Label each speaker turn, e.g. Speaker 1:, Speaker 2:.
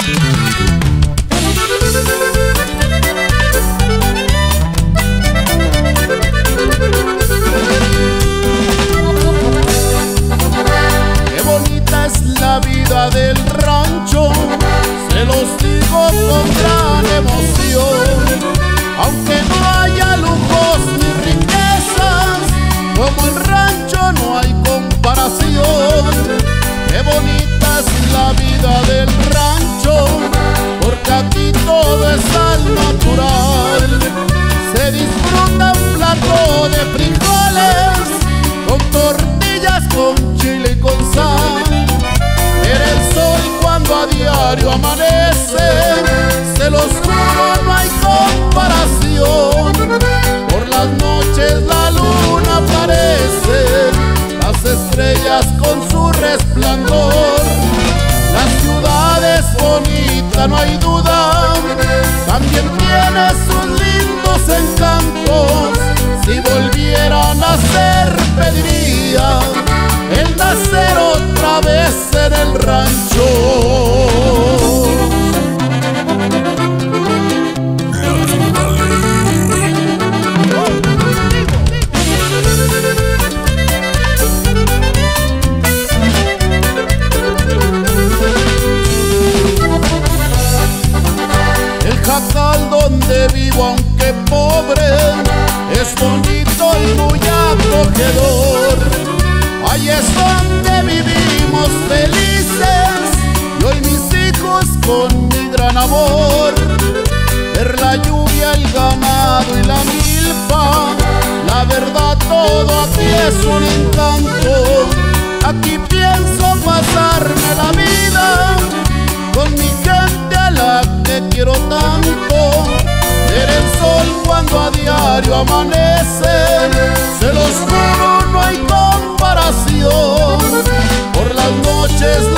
Speaker 1: Qué bonita es la vida del rancho, se los digo con gran emoción. Aunque no haya lujos ni riquezas, como el rancho no hay comparación. Qué bonita es la vida del rancho, porque aquí todo es al natural. Se disfruta un plato de frijoles con tortillas, con chile y con sal. Ver el sol cuando a diario amanece, se los juro no hay comparación. Por las noches la luna aparece, las estrellas con su resplandor. La ciudad es bonita, no hay duda, también tiene sus lindos encantos. Si volviera a nacer pediría el nacer otra vez en el rancho. El jacal donde vivo, aunque pobre, es bonito y muy acogedor. Ahí es donde vivimos felices, y hoy mis hijos con mi gran amor. Ver la lluvia, el ganado y la milpa, la verdad todo aquí es un encanto. Aquí pienso pasarme la vida con mi gente a la que quiero tanto. Ver el sol cuando a diario amanece, se los juro no hay comparación. Por las noches